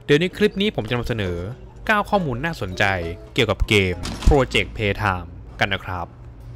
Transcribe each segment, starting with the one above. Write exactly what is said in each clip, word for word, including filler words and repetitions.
เดี๋ยวในคลิปนี้ผมจะนำเสนอเก้าข้อมูลน่าสนใจเกี่ยวกับเกม Project Playtime กันนะครับ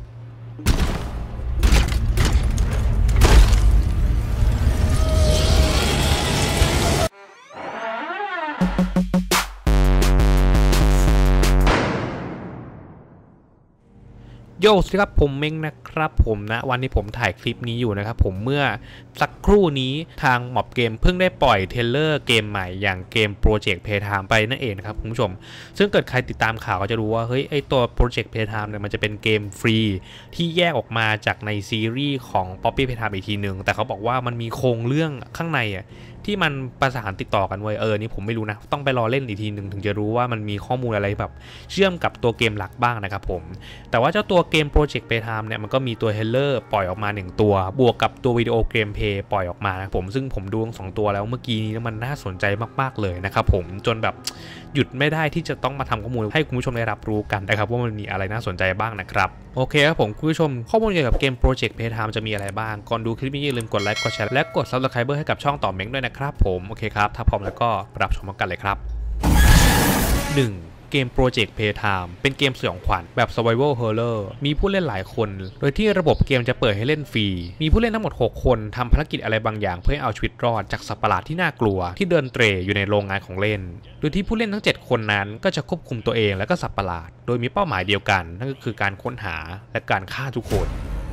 โยสวัสดีครับผมเม้งนะครับผมนะวันนี้ผมถ่ายคลิปนี้อยู่นะครับผมเมื่อสักครู่นี้ทางม็อบเกมเพิ่งได้ปล่อยเทรลเลอร์เกมใหม่อย่างเกม Project Playtime ไปนั่นเองนะครับคุณผู้ชมซึ่งเกิดใครติดตามข่าวก็จะรู้ว่าเฮ้ยไอตัว Project Playtime เนี่ยมันจะเป็นเกมฟรีที่แยกออกมาจากในซีรีส์ของ Poppy Playtime อีกทีหนึ่งแต่เขาบอกว่ามันมีโครงเรื่องข้างในอ่ะที่มันประสานติดต่อกันไว้เออนี่ผมไม่รู้นะต้องไปรอเล่นอีกทีหนึ่งถึงจะรู้ว่ามันมีข้อมูลอะไรแบบเชื่อมกับตัวเกมหลักบ้างนะครับผมแต่ว่าเจ้าตัวเกม Project Playtime เนี่ยมันก็มีตัวเทรลเลอร์ปล่อยออกมาหนึ่งตัวบวกกับตัววิดีโอเกมเพลย์ปล่อยออกมานะผมซึ่งผมดูทั้งสองตัวแล้วเมื่อกี้นี้มันน่าสนใจมากๆเลยนะครับผมจนแบบหยุดไม่ได้ที่จะต้องมาทำข้อมูลให้คุณผู้ชมได้รับรู้กันนะครับว่ามันมีอะไรน่าสนใจบ้างนะครับโอเคครับผมคุณผู้ชมข้อมูลเกี่ยวกับเกม Project Playtime จะมีอะไรบ้างก่อนดูคลิปนี้อย่าลืมกดไลค์กดแชร์และกด Subscribe ให้กับช่องต่อเม้งด้วยนะครับผมโอเคครับถ้าพร้อมแล้วก็รับชมกันเลยครับ หนึ่ง เกม Project Playtime เป็นเกมสยองขวัญแบบ Survival Horror มีผู้เล่นหลายคนโดยที่ระบบเกมจะเปิดให้เล่นฟรีมีผู้เล่นทั้งหมดหกคนทำภารกิจอะไรบางอย่างเพื่อเอาชีวิตรอดจากสัตว์ประหลาดที่น่ากลัวที่เดินเตร่อยู่ในโรงงานของเล่นโดยที่ผู้เล่นทั้งเจ็ดคนนั้นก็จะควบคุมตัวเองและก็สัตว์ประหลาดโดยมีเป้าหมายเดียวกันนั่นก็คือการค้นหาและการฆ่าทุกคน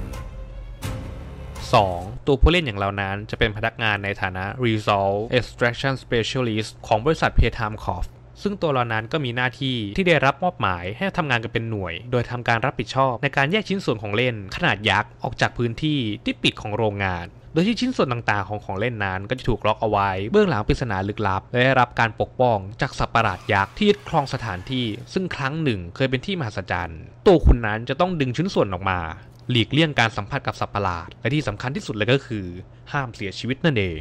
สอง ตัวผู้เล่นอย่างเรานั้นจะเป็นพนักงานในฐานะ Resolve Extraction Specialist ของบริษัท Playtime Corpซึ่งตัวเรานั้นก็มีหน้าที่ที่ได้รับมอบหมายให้ทำงานกันเป็นหน่วยโดยทำการรับผิดชอบในการแยกชิ้นส่วนของเล่นขนาดยักษ์ออกจากพื้นที่ที่ปิดของโรงงานโดยที่ชิ้นส่วนต่างๆของของเล่นนั้นก็จะถูกล็อกเอาไว้เบื้องหลังปริศนาลึกลับและได้รับการปกป้องจากสัตว์ประหลาดยักษ์ที่ยึดครองสถานที่ซึ่งครั้งหนึ่งเคยเป็นที่มหัศจรรย์ตัวคุณนั้นจะต้องดึงชิ้นส่วนออกมาหลีกเลี่ยงการสัมผัสกับสัตว์ประหลาดและที่สำคัญที่สุดเลยก็คือห้ามเสียชีวิตนั่นเอง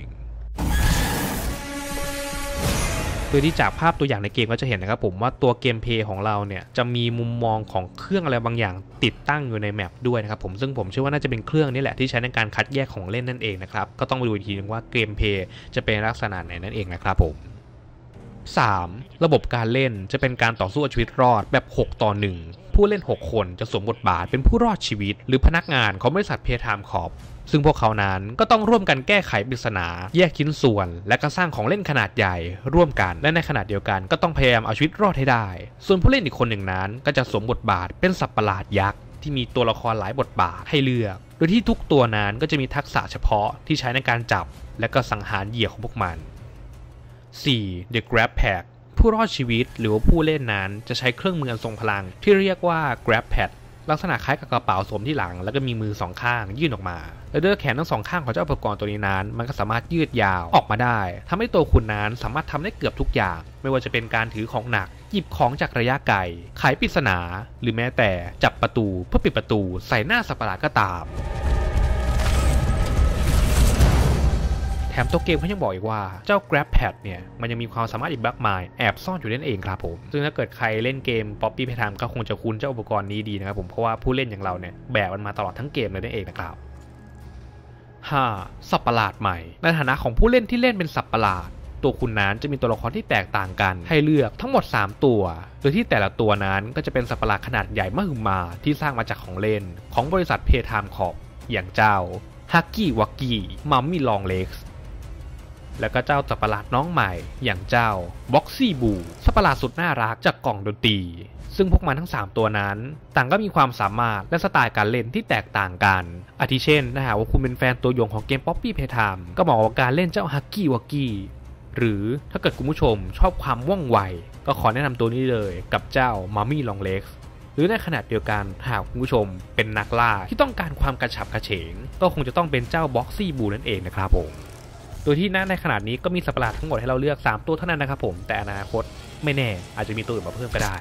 โดยที่จากภาพตัวอย่างในเกมก็จะเห็นนะครับผมว่าตัวเกมเพลย์ของเราเนี่ยจะมีมุมมองของเครื่องอะไรบางอย่างติดตั้งอยู่ในแมปด้วยนะครับผมซึ่งผมเชื่อว่าน่าจะเป็นเครื่องนี่แหละที่ใช้ในการคัดแยกของเล่นนั่นเองนะครับก็ต้องมาดูอีกทีนึงว่าเกมเพลย์จะเป็นลักษณะไหนนั่นเองนะครับผมสาม ระบบการเล่นจะเป็นการต่อสู้ชีวิตรอดแบบหกต่อหนึ่งผู้เล่นหกคนจะสวมบทบาทเป็นผู้รอดชีวิตหรือพนักงานของบริษัท Playtime Corpซึ่งพวกเขานั้นก็ต้องร่วมกันแก้ไขปริศนาแยกชิ้นส่วนและก็สร้างของเล่นขนาดใหญ่ร่วมกันและในขณะเดียวกันก็ต้องพยายามเอาชีวิตรอดให้ได้ส่วนผู้เล่นอีกคนหนึ่งนั้นก็จะสวมบทบาทเป็นสัตว์ประหลาดยักษ์ที่มีตัวละครหลายบทบาทให้เลือกโดยที่ทุกตัวนั้นก็จะมีทักษะเฉพาะที่ใช้ในการจับและก็สังหารเหยื่อของพวกมัน สี่ The Grab Pack ผู้รอดชีวิตหรือว่าผู้เล่นนั้นจะใช้เครื่องมืออันทรงพลังที่เรียกว่า Grab Packลักษณะคล้ายกับกระเป๋าสวมที่หลังแล้วก็มีมือสองข้างยื่นออกมาและด้วยแขนทั้งสองข้างของเจ้าอุปกรณ์ตัวนี้นั้นมันก็สามารถยืดยาวออกมาได้ทำให้ตัวคุณนั้นสามารถทำได้เกือบทุกอย่างไม่ว่าจะเป็นการถือของหนักหยิบของจากระยะไกลไขปริศนาหรือแม้แต่จับประตูเพื่อปิดประตูใส่หน้าสัตว์ประหลาดก็ตามแถมตัวเกมเขายังบอกอีกว่าเจ้า Grab Pad เนี่ยมันยังมีความสามารถอีกมากมายแอบซ่อนอยู่นั่นเองครับผมซึ่งถ้าเกิดใครเล่นเกม Poppy Playtime ก็คงจะคุ้นเจ้าอุปกรณ์นี้ดีนะครับผมเพราะว่าผู้เล่นอย่างเราเนี่ยแบกมันมาตลอดทั้งเกมเลยนั่นเองนะครับ ห้า สัตว์ประหลาดใหม่ในฐานะของผู้เล่นที่เล่นเป็นสัตว์ประหลาดตัวคุณนั้นจะมีตัวละครที่แตกต่างกันให้เลือกทั้งหมดสามตัวโดยที่แต่ละตัวนั้นก็จะเป็นสัตว์ประหลาดขนาดใหญ่มหึมาที่สร้างมาจากของเล่นของบริษัท Playtime Corp อย่างเจ้า Huggy Wuggy Mummy Long Legsแล้วก็เจ้าสัตว์ประหลาดน้องใหม่อย่างเจ้า Boxy Boo สัตว์ประหลาดสุดน่ารักจากกล่องดนตรีซึ่งพวกมันทั้งสามตัวนั้นต่างก็มีความสามารถและสไตล์การเล่นที่แตกต่างกันอาทิเช่นถ้าหากว่าคุณเป็นแฟนตัวยงของเกม Poppy Playtime ก็เหมาะกับการเล่นเจ้า Huggy Wuggy หรือถ้าเกิดคุณผู้ชมชอบความว่องไวก็ขอแนะนำตัวนี้เลยกับเจ้า Mummy Long Legs หรือในขณะเดียวกันหากคุณผู้ชมเป็นนักล่าที่ต้องการความกระฉับกระเฉงก็คงจะต้องเป็นเจ้า Boxy Boo นั่นเองนะครับผมโดยที่ณในขนาดนี้ก็มีสัตว์ประหลาดทั้งหมดให้เราเลือกสามตัวเท่านั้นนะครับผมแต่อนาคตไม่แน่อาจจะมีตัวอื่นมาเพิ่มก็ได้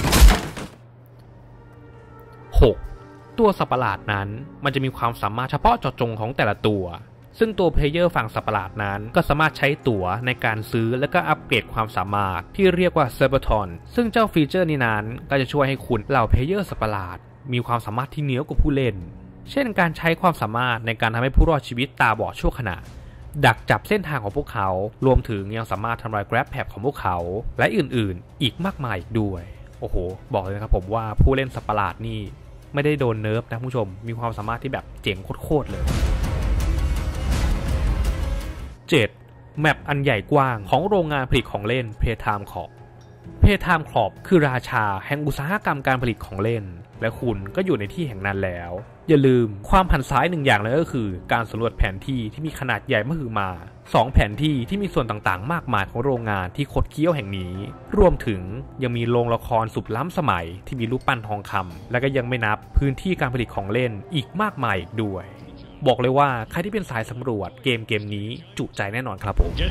หก ตัวสัตว์ประหลาดนั้นมันจะมีความสามารถเฉพาะเจาะจงของแต่ละตัวซึ่งตัวเพลเยอร์ฝั่งสัตว์ประหลาดนั้นก็สามารถใช้ตั๋วในการซื้อและก็อัปเกรดความสามารถที่เรียกว่าเซอร์เบอร์ทอนซึ่งเจ้าฟีเจอร์นี้นั้นก็จะช่วยให้คุณเหล่าเพลเยอร์สัตว์ประหลาดมีความสามารถที่เหนือกว่าผู้เล่นเช่นการใช้ความสามารถในการทำให้ผู้รอดชีวิตตาบอดชั่วขณะดักจับเส้นทางของพวกเขารวมถึงยังสามารถทำลาย Grab Pack ของพวกเขาและอื่นๆอีกมากมายอีกด้วยโอ้โหบอกเลยนะครับผมว่าผู้เล่นสัตว์ประหลาดนี่ไม่ได้โดนเนิร์ฟนะผู้ชมมีความสามารถที่แบบเจ๋งโคตรๆเลยเจ็ดแมปอันใหญ่กว้างของโรงงานผลิตของเล่น Playtime Corp Playtime Corp คือราชาแห่งอุตสาหกรรมการผลิตของเล่นและคุณก็อยู่ในที่แห่งนั้นแล้วอย่าลืมความหันซ้ายหนึ่งอย่างเลยก็คือการสำรวจแผนที่ที่มีขนาดใหญ่มหึมาสองแผนที่ที่มีส่วนต่างๆมากมายของโรงงานที่คดเคี้ยวแห่งนี้รวมถึงยังมีโรงละครสุดล้ำสมัยที่มีรูปปั้นทองคำและก็ยังไม่นับพื้นที่การผลิตของเล่นอีกมากมายอีกด้วยบอกเลยว่าใครที่เป็นสายสำรวจเกมเกมนี้จุใจแน่นอนครับผม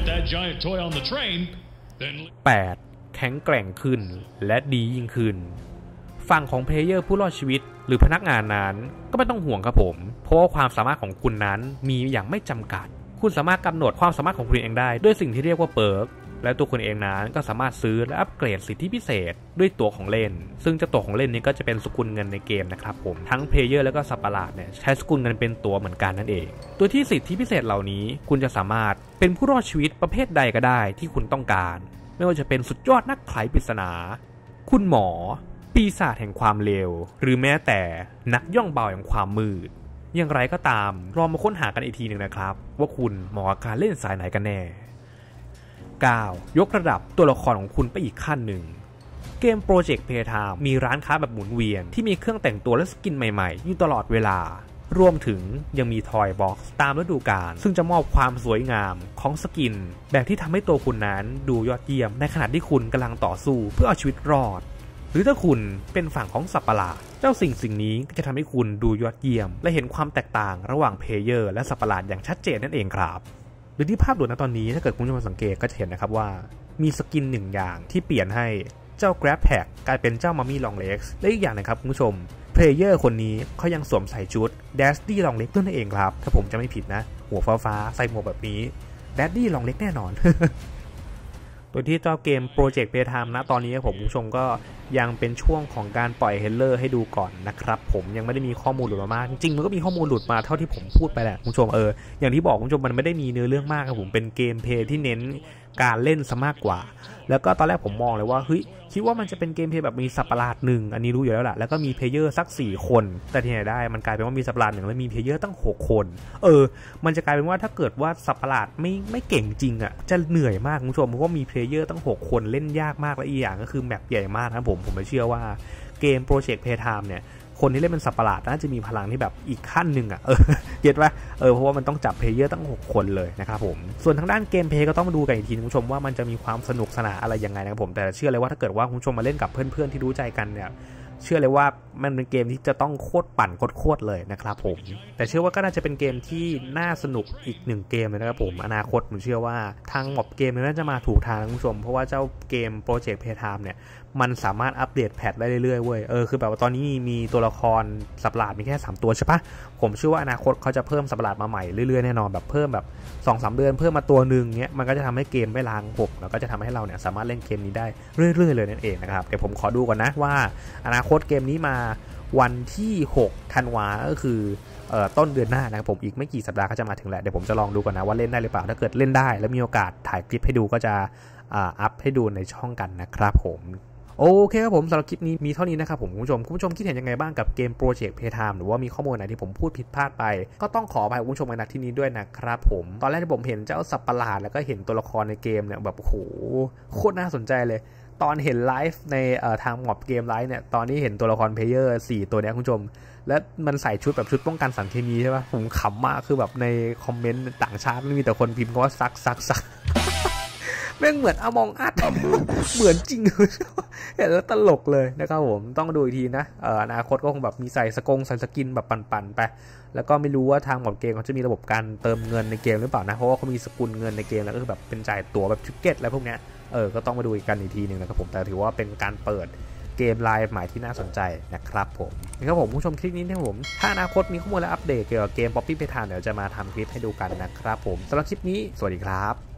แปดแข็งแกร่งขึ้นและดียิ่งขึ้นฝั่งของเพลเยอร์ผู้รอดชีวิตหรือพนักงานนั้นก็ไม่ต้องห่วงครับผมเพราะว่าความสามารถของคุณนั้นมีอย่างไม่จำกัดคุณสามารถกำหนดความสามารถของคุณเองได้ด้วยสิ่งที่เรียกว่าเปิร์กและตัวคุณเองนั้นก็สามารถซื้อและอัปเกรดสิทธิพิเศษด้วยตัวของเล่นซึ่งเจ้าตัวของเล่นนี้ก็จะเป็นสกุลเงินในเกมนะครับผมทั้งเพลเยอร์และก็สัตว์ประหลาดเนี่ยใช้สกุลเงินเป็นตัวเหมือนกันนั่นเองตัวที่สิทธิพิเศษเหล่านี้คุณจะสามารถเป็นผู้รอดชีวิตประเภทใดก็ได้ที่คุณต้องการไม่ว่าจะเป็นสุดยอดนักไขปริศนาคุณหมอปีศาจแห่งความเลวหรือแม้แต่นักย่องเบาแห่งความมืดอย่างไรก็ตามลองมาค้นหากันอีกทีหนึ่งนะครับว่าคุณเหมาะกับการเล่นสายไหนกันแน่เก้ายกระดับตัวละครของคุณไปอีกขั้นหนึ่งเกม Project Playtime มีร้านค้าแบบหมุนเวียนที่มีเครื่องแต่งตัวและสกินใหม่ๆอยู่ตลอดเวลารวมถึงยังมี Toy Box ตามฤดูกาลซึ่งจะมอบความสวยงามของสกินแบบที่ทำให้ตัวคุณนั้นดูยอดเยี่ยมในขณะที่คุณกำลังต่อสู้เพื่อเอาชีวิตรอดหรือถ้าคุณเป็นฝั่งของสัตว์ประหลาดเจ้าสิ่งสิ่งนี้ก็จะทำให้คุณดูยอดเยี่ยมและเห็นความแตกต่างระหว่างเพลเยอร์และสัตว์ประหลาดอย่างชัดเจนนั่นเองครับโดยที่ภาพด่วนณตอนนี้ถ้าเกิดคุณผู้ชมสังเกตก็จะเห็นนะครับว่ามีสกินหนึ่งอย่างที่เปลี่ยนให้เจ้า Grab Pack กลายเป็นเจ้า Mummy Long Legs และอีกอย่างนะครับคุณผู้ชมเพลเยอร์คนนี้เขายังสวมใส่ชุด Daddy Long Legs ด้วยนั่นเองครับถ้าผมจะไม่ผิดนะหัวฟ้าๆใส่หมวกแบบนี้ Daddy Long Legs แน่นอน โดยที่เจ้าเกม Project Playtime นะตอนนี้ผมผู้ชมก็ยังเป็นช่วงของการปล่อยเฮลเลอร์ให้ดูก่อนนะครับผมยังไม่ได้มีข้อมูลหลุดมามากจริงๆมันก็มีข้อมูลหลุดมาเท่าที่ผมพูดไปแหละผู้ชมเอออย่างที่บอกผู้ชมมันไม่ได้มีเนื้อเรื่องมากครับผมเป็นเกมเพลย์ที่เน้นการเล่นซะมากกว่าแล้วก็ตอนแรกผมมองเลยว่าเฮ้ยคิดว่ามันจะเป็นเกมเพลย์แบบมีสัตว์ประหลาดหนึ่งอันนี้รู้อยู่แล้วแหละแล้วก็มีเพลเยอร์สักสี่คนแต่ที่ไหนได้มันกลายเป็นว่ามีสัตว์ประหลาดหนึ่งแล้วมีเพลเยอร์ตั้งหกคนเออมันจะกลายเป็นว่าถ้าเกิดว่าสัตว์ประหลาดไม่ไม่เก่งจริงอ่ะจะเหนื่อยมากคุณผู้ชมเพราะว่ามีเพลเยอร์ตั้งหกคนเล่นยากมากและอีกอย่างก็คือแมปใหญ่มากนะผมผมเชื่อว่าเกม Project Playtime เนี่ยคนที่เล่นเป็นสัตว์ประหลาดน่าจะมีพลังที่แบบอีกขั้นหนึ่งอ่ะเออเก็ทว่าเออเพราะว่ามันต้องจับเพลเยอร์ตั้งหกคนเลยนะครับผมส่วนทางด้านเกมเพลย์ก็ต้องมาดูกันอีกทีคุณผู้ชมว่ามันจะมีความสนุกสนานอะไรยังไงนะครับผมแต่เชื่อเลยว่าถ้าเกิดว่าคุณผู้ชมมาเล่นกับเพื่อนๆที่รู้ใจกันเนี่ยเชื่อเลยว่ามันเป็นเกมที่จะต้องโคตรปั่นโคตรเลยนะครับผมแต่เชื่อว่าก็น่าจะเป็นเกมที่น่าสนุกอีกหนึ่งเกมเลยนะครับผมอนาคตผมเชื่อว่าทางหมอบเกมน่าจะมาถูกทางคุณผู้ชมเพราะว่าเจ้าเกม Project Playtime เนี่ยมันสามารถอัปเดตแพทได้เรื่อยๆเว้ยเออคือแบบว่าตอนนี้มีตัวละครสัตว์ประหลาดมีแค่สามตัวใช่ปะผมเชื่อว่าอนาคตเขาจะเพิ่มสัตว์ประหลาดมาใหม่เรื่อยๆแน่นอนแบบเพิ่มแบบ สองถึงสาม เดือนเพิ่มมาตัวนึงเงี้ยมันก็จะทำให้เกมไม่ล้างหกแล้วก็จะทำให้เราเนี่ยสามารถเล่นเกมนี้ได้เรื่อยๆเลยนั่นเองนะครับเดี๋ยวผมขอดูก่อนนะว่าอนาคตเกมนี้มาวันที่หกธันวาก็คือเอ่อต้นเดือนหน้านะครับผมอีกไม่กี่สัปดาห์ก็จะมาถึงแหละเดี๋ยวผมจะลองดูก่อนนะว่าเล่นได้หรือเปล่าถ้าเกิดเล่นได้แล้วมีโอกาสถ่ายคลิปให้ดูก็จะอ่าอัพให้ดูในช่องกันนะครับผมโอเคครับผมสำหรับคลิปนี้มีเท่านี้นะครับผมคุณผู้ชมคุณผู้ชมคิดเห็นยังไงบ้างกับเกม Project Playtime หรือว่ามีข้อมูลไหนที่ผมพูดผิดพลาดไปก็ต้องขออภัยคุณผู้ชมในที่นี้ด้วยนะครับผมตอนแรกที่ผมเห็นเจ้าสัตว์ประหลาดแล้วก็เห็นตัวละครในเกมเนี่ยแบบโอ้โหโคตรน่าสนใจเลยตอนเห็นไลฟ์ในทางหมอบเกมไลฟ์เนี่ยตอนนี้เห็นตัวละครเพลเยอร์สี่ตัวเนี่ยคุณผู้ชมและมันใส่ชุดแบบชุดป้องกันสารเคมีใช่ป่ะผมขำมากคือแบบในคอมเมนต์ต่างชาติไม่มีแต่คนพิมพ์ว่าซักซักซักแม่งเหมือนอมองอัดเหมือนจริงเลยเห็นแล้วตลกเลยนะครับผมต้องดูอีกทีนะเอ่ออนาคตก็คงแบบมีใส่สกงใส่สกินแบบปั่นๆไปแล้วก็ไม่รู้ว่าทางหมอบเกมเขาจะมีระบบการเติมเงินในเกมหรือเปล่านะเพราะว่าเขามีสกุลเงินในเกมแล้วก็คือแบบเป็นจ่ายตั๋วแบบทิกเก็ตแล้วพวกเนี้ยเออก็ต้องมาดูกันอีกทีนึงนะครับผมแต่ถือว่าเป็นการเปิดเกมไลน์ใหม่ที่น่าสนใจนะครับผมนะครับผมผู้ชมคลิปนี้นะครับผมถ้าอนาคตมีข้อมูลและอัปเดตเกี่ยวกับเกม Poppy Playtime เดี๋ยวจะมาทำคลิปให้ดูกันนะครับผมสำหรับคลิปนี้สวัสดีครับ